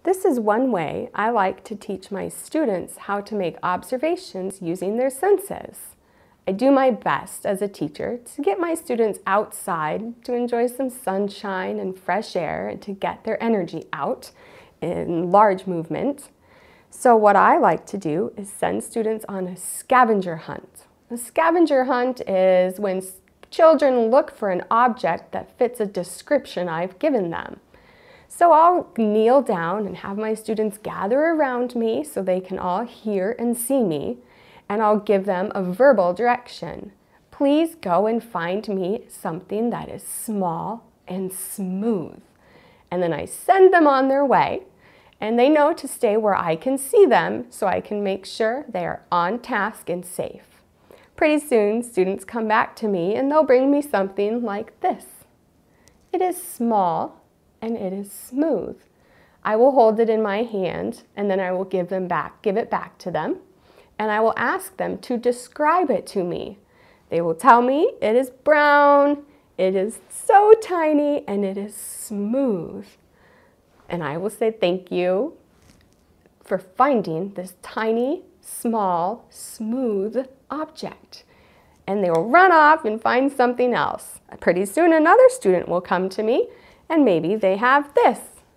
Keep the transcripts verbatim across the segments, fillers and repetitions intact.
This is one way I like to teach my students how to make observations using their senses. I do my best as a teacher to get my students outside to enjoy some sunshine and fresh air and to get their energy out in large movement. So what I like to do is send students on a scavenger hunt. A scavenger hunt is when children look for an object that fits a description I've given them. So I'll kneel down and have my students gather around me so they can all hear and see me, and I'll give them a verbal direction. Please go and find me something that is small and smooth. And then I send them on their way, and they know to stay where I can see them so I can make sure they are on task and safe. Pretty soon, students come back to me and they'll bring me something like this. It is small and it is smooth. I will hold it in my hand and then I will give them back, give it back to them, and I will ask them to describe it to me. They will tell me it is brown, it is so tiny, and it is smooth. And I will say thank you for finding this tiny, small, smooth object. And they will run off and find something else. Pretty soon another student will come to me and maybe they have this.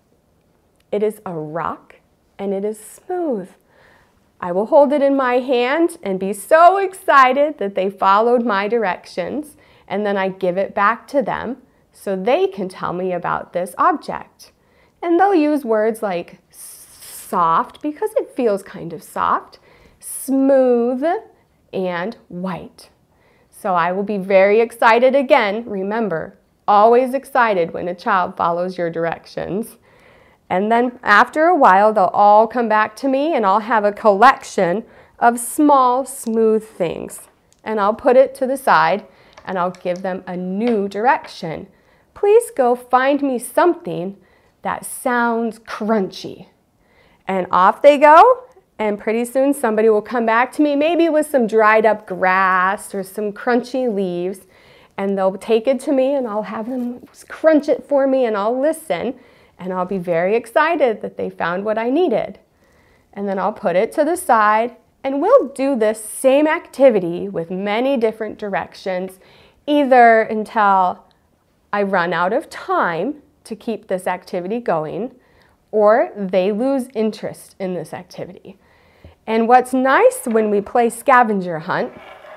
It is a rock and it is smooth. I will hold it in my hand and be so excited that they followed my directions, and then I give it back to them so they can tell me about this object. And they'll use words like soft because it feels kind of soft, smooth, and white. So I will be very excited again. Remember, always excited when a child follows your directions. And then after a while, they'll all come back to me and I'll have a collection of small, smooth things. And I'll put it to the side and I'll give them a new direction. Please go find me something that sounds crunchy. And off they go, and pretty soon somebody will come back to me, maybe with some dried up grass or some crunchy leaves, and they'll take it to me and I'll have them crunch it for me and I'll listen, and I'll be very excited that they found what I needed. And then I'll put it to the side, and we'll do this same activity with many different directions, either until I run out of time to keep this activity going, or they lose interest in this activity. And what's nice when we play scavenger hunt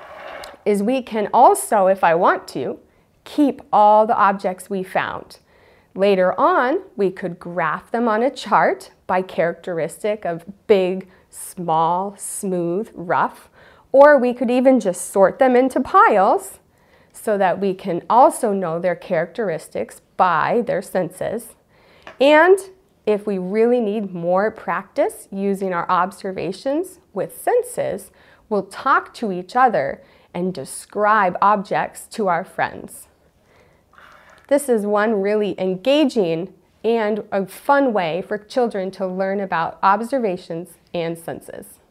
is we can also, if I want to, keep all the objects we found. Later on, we could graph them on a chart by characteristic of big, small, smooth, rough, or we could even just sort them into piles so that we can also know their characteristics by their senses. And if we really need more practice using our observations with senses, we'll talk to each other and describe objects to our friends. This is one really engaging and a fun way for children to learn about observations and senses.